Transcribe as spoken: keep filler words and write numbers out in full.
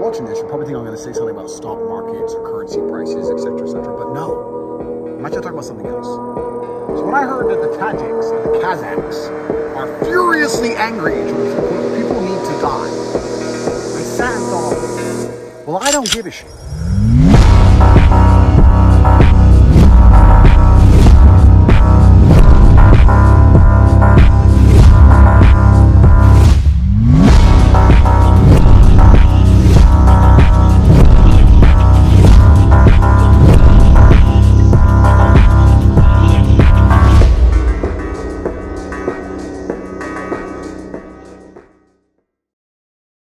watching this, you're probably thinking I'm going to say something about stock markets or currency prices, et cetera, et cetera. But no, I'm actually talking about something else. So when I heard that the Tajiks and the Kazakhs are furiously angry to the point where people need to die, I sat and thought, well, I don't give a shit.